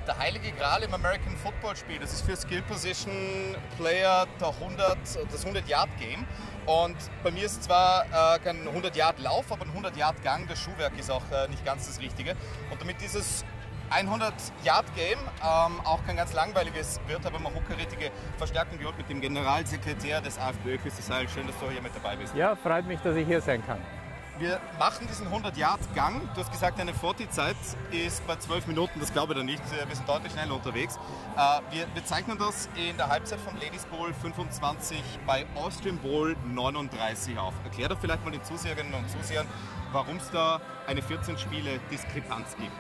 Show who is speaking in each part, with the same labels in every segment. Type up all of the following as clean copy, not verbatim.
Speaker 1: der heilige Gral im American Football Spiel, das ist für Skill Position Player das 100-Yard-Game. Und bei mir ist zwar kein 100-Yard-Lauf, aber ein 100-Yard-Gang. Das Schuhwerk ist auch nicht ganz das Richtige. Und damit dieses 100-Yard-Game auch kein ganz langweiliges wird, habe ich mir hochkarätige Verstärkung geholt mit dem Generalsekretär des AFPÖ, Christi Seil. Schön, dass du hier mit dabei bist.
Speaker 2: Ja, freut mich, dass ich hier sein kann.
Speaker 1: Wir machen diesen 100-Yard-Gang. Du hast gesagt, deine 40-Zeit ist bei 12 Minuten. Das glaube ich da nicht. Wir sind deutlich schneller unterwegs. Wir zeichnen das in der Halbzeit von Ladies Bowl 25 bei Austrian Bowl 39 auf. Erklär doch vielleicht mal den Zuseherinnen und Zusehern, warum es da eine 14-Spiele-Diskrepanz gibt.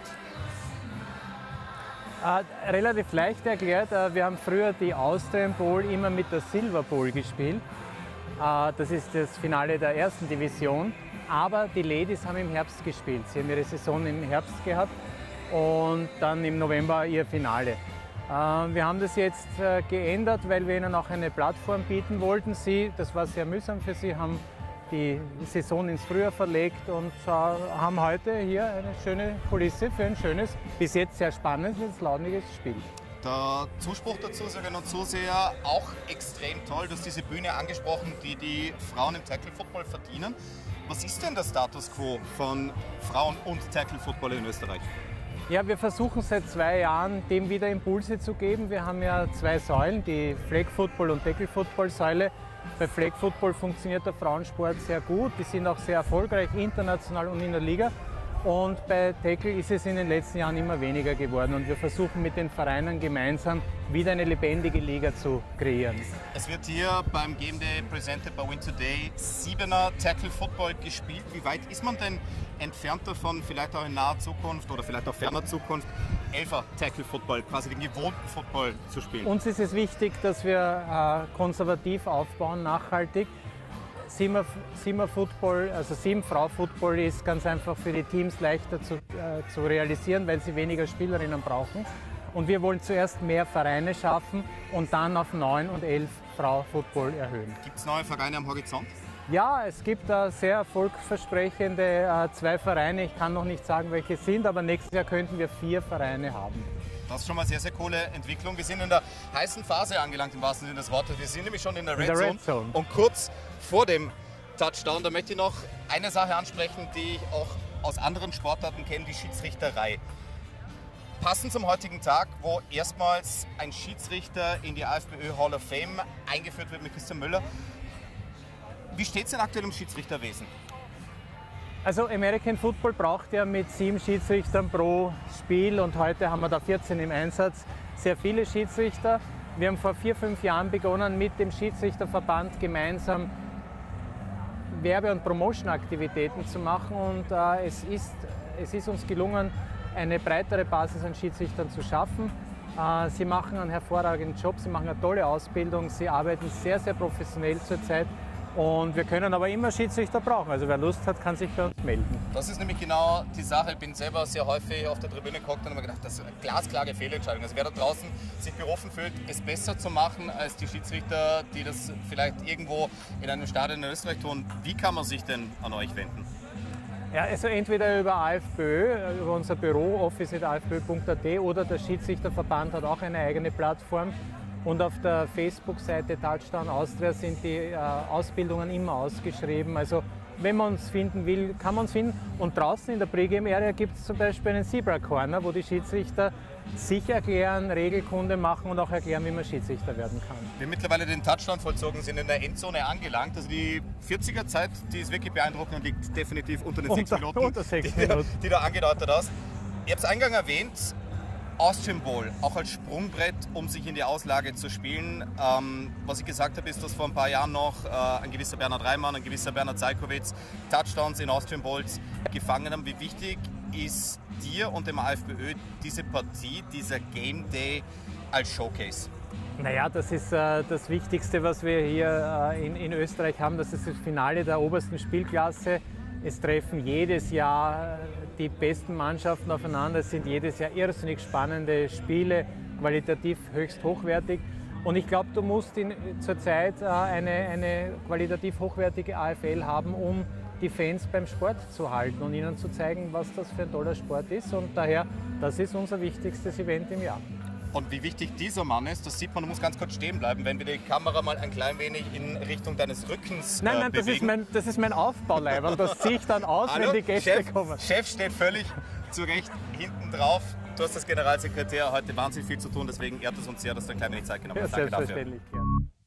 Speaker 2: Relativ leicht erklärt. Wir haben früher die Austrian Bowl immer mit der Silver Bowl gespielt. Das ist das Finale der ersten Division. Aber die Ladies haben im Herbst gespielt. Sie haben ihre Saison im Herbst gehabt und dann im November ihr Finale. Wir haben das jetzt geändert, weil wir ihnen auch eine Plattform bieten wollten. Das war sehr mühsam für sie, haben die Saison ins Frühjahr verlegt und haben heute hier eine schöne Kulisse für ein schönes, bis jetzt sehr spannendes, launiges Spiel.
Speaker 1: Der Zuspruch der Zuseherinnen und Zuseher auch extrem toll. Du hast diese Bühne angesprochen, die die Frauen im Tackle-Football verdienen. Was ist denn der Status quo von Frauen- und Tackle-Football in Österreich?
Speaker 2: Ja, wir versuchen seit 2 Jahren, dem wieder Impulse zu geben. Wir haben ja 2 Säulen, die Flag-Football- und Tackle-Football-Säule. Bei Flag-Football funktioniert der Frauensport sehr gut. Die sind auch sehr erfolgreich, international und in der Liga. Und bei Tackle ist es in den letzten Jahren immer weniger geworden. Und wir versuchen mit den Vereinen gemeinsam wieder eine lebendige Liga zu kreieren.
Speaker 1: Es wird hier beim Game Day presented by Win Today 7er Tackle Football gespielt. Wie weit ist man denn entfernt davon, vielleicht auch in naher Zukunft oder vielleicht auch ferner Zukunft, 11er Tackle Football, quasi den gewohnten Football zu spielen?
Speaker 2: Uns ist es wichtig, dass wir konservativ aufbauen, nachhaltig. 7er Football, also 7-Frau Football ist ganz einfach für die Teams leichter zu realisieren, weil sie weniger Spielerinnen brauchen. Und wir wollen zuerst mehr Vereine schaffen und dann auf 9 und 11 Frau Football erhöhen.
Speaker 1: Gibt es neue Vereine am Horizont?
Speaker 2: Ja, es gibt sehr erfolgversprechende 2 Vereine. Ich kann noch nicht sagen, welche es sind, aber nächstes Jahr könnten wir 4 Vereine haben.
Speaker 1: Das ist schon mal sehr, sehr coole Entwicklung. Wir sind in der heißen Phase angelangt, im wahrsten Sinne des Wortes. Wir sind nämlich schon in der Red Zone. Und kurz vor dem Touchdown, da möchte ich noch eine Sache ansprechen, die ich auch aus anderen Sportarten kenne, die Schiedsrichterei. Passend zum heutigen Tag, wo erstmals ein Schiedsrichter in die AFPÖ Hall of Fame eingeführt wird mit Christian Müller. Wie steht es denn aktuell im Schiedsrichterwesen?
Speaker 2: Also American Football braucht ja mit 7 Schiedsrichtern pro Spiel und heute haben wir da 14 im Einsatz, sehr viele Schiedsrichter. Wir haben vor 4-5 Jahren begonnen, mit dem Schiedsrichterverband gemeinsam Werbe- und Promotion-Aktivitäten zu machen und es ist uns gelungen, eine breitere Basis an Schiedsrichtern zu schaffen. Sie machen einen hervorragenden Job, sie machen eine tolle Ausbildung, sie arbeiten sehr, sehr professionell zurzeit. Und wir können aber immer Schiedsrichter brauchen. Also wer Lust hat, kann sich bei uns melden.
Speaker 1: Das ist nämlich genau die Sache. Ich bin selber sehr häufig auf der Tribüne geguckt und habe mir gedacht, das ist eine glasklare Fehlentscheidung. Also wer da draußen sich berufen fühlt, es besser zu machen als die Schiedsrichter, die das vielleicht irgendwo in einem Stadion in Österreich tun. Wie kann man sich denn an euch wenden?
Speaker 2: Ja, also entweder über AFPÖ, über unser Büro, office@afpö.at, oder der Schiedsrichterverband hat auch eine eigene Plattform. Und auf der Facebook-Seite Touchdown Austria sind die Ausbildungen immer ausgeschrieben. Also wenn man uns finden will, kann man uns finden. Und draußen in der Pre-Game-Area gibt es zum Beispiel einen Zebra Corner, wo die Schiedsrichter sich erklären, Regelkunde machen und auch erklären, wie man Schiedsrichter werden kann.
Speaker 1: Wir haben mittlerweile den Touchdown vollzogen, sind in der Endzone angelangt. Also die 40er-Zeit, die ist wirklich beeindruckend und liegt definitiv unter den 6 Minuten,
Speaker 2: unter 6 Minuten.
Speaker 1: Die du angedeutet hast. Ihr habt es eingangs erwähnt, Austrian Bowl, auch als Sprungbrett, um sich in die Auslage zu spielen. Was ich gesagt habe, ist, dass vor ein paar Jahren noch ein gewisser Bernhard Reimann, ein gewisser Bernhard Zajkowicz Touchdowns in Austrian Bowls gefangen haben. Wie wichtig ist dir und dem AFPÖ diese Partie, dieser Game Day als Showcase?
Speaker 2: Naja, das ist das Wichtigste, was wir hier in Österreich haben. Das ist das Finale der obersten Spielklasse. Es treffen jedes Jahr die besten Mannschaften aufeinander. Es sind jedes Jahr irrsinnig spannende Spiele, qualitativ höchst hochwertig. Und ich glaube, du musst zurzeit eine qualitativ hochwertige AFL haben, um die Fans beim Sport zu halten und ihnen zu zeigen, was das für ein toller Sport ist. Und daher, das ist unser wichtigstes Event im Jahr.
Speaker 1: Und wie wichtig dieser Mann ist, das sieht man, du musst ganz kurz stehen bleiben, wenn wir die Kamera mal ein klein wenig in Richtung deines Rückens
Speaker 2: Nein,
Speaker 1: bewegen.
Speaker 2: das ist mein Aufbauleiberl, das ziehe ich dann aus, wenn die Gäste kommen.
Speaker 1: Chef steht völlig zu Recht hinten drauf. Du hast als Generalsekretär heute wahnsinnig viel zu tun, deswegen ehrt es uns sehr, dass du ein klein wenig Zeit genommen hast.
Speaker 2: Ja,
Speaker 1: Danke dafür.
Speaker 2: selbstverständlich. Ja.